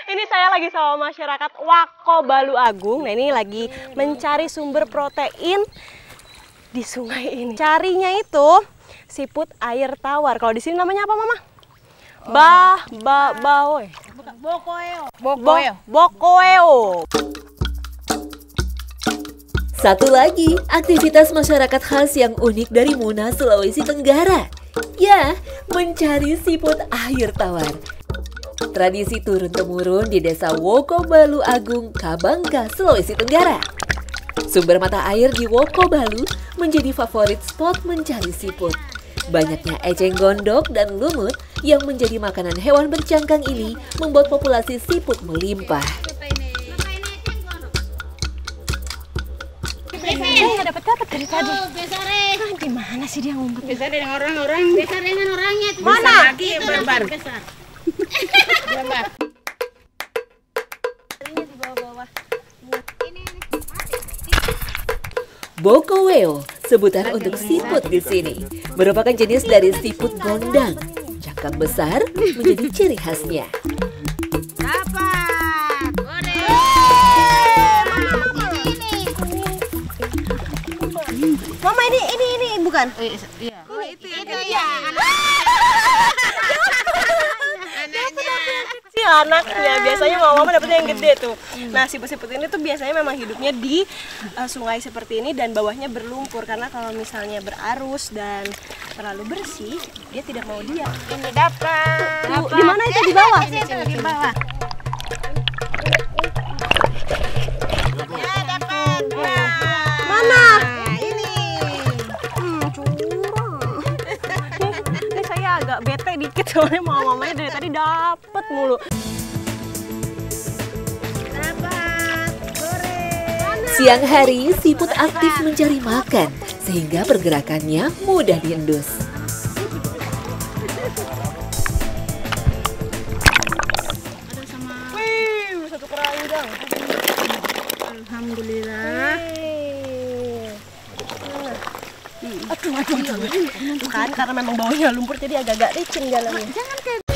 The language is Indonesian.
Ini saya lagi sama masyarakat Wako Balu Agung. Nah, ini lagi mencari sumber protein di sungai ini. Carinya itu siput air tawar. Kalau di sini namanya apa, Mama? Bokoeo. Satu lagi aktivitas masyarakat khas yang unik dari Muna, Sulawesi Tenggara. Ya, mencari siput air tawar. Tradisi turun-temurun di desa Woko Balu Agung, Kabangka, Sulawesi Tenggara. Sumber mata air di Woko Balu menjadi favorit spot mencari siput. Banyaknya eceng gondok dan lumut yang menjadi makanan hewan bercangkang ini membuat populasi siput melimpah. Nggak dapat dari tadi. Di mana sih dia ngumpet? Besar dengan orang-orang, besar dengan orangnya. Mana? Lagi yang barbar. Besar. Barbar. Ini di bawah-bawah. Bokoeo, sebutan untuk siput di sini, merupakan jenis dari siput gondang. Cangkang besar menjadi ciri khasnya. Dapat. Mama, ini bukan? Iya. Oh, itu ya. Si anaknya biasanya mama dapetnya yang gede tuh. Nah, siput-siput ini tuh biasanya memang hidupnya di sungai seperti ini dan bawahnya berlumpur karena kalau misalnya berarus dan terlalu bersih dia tidak mau diam. Ini dapat. Di mana itu di bawah? Di bawah. Ya, dapat. Mana? Ini. Curang. Ini saya agak bete dikit soalnya mamanya dari tadi dapet mulu. Siang hari, siput aktif mencari makan, sehingga pergerakannya mudah diendus. Wih, satu keranjang. Alhamdulillah. Aduh. Kan karena memang bawahnya lumpur jadi agak-agak licin jalannya. Jangan kayak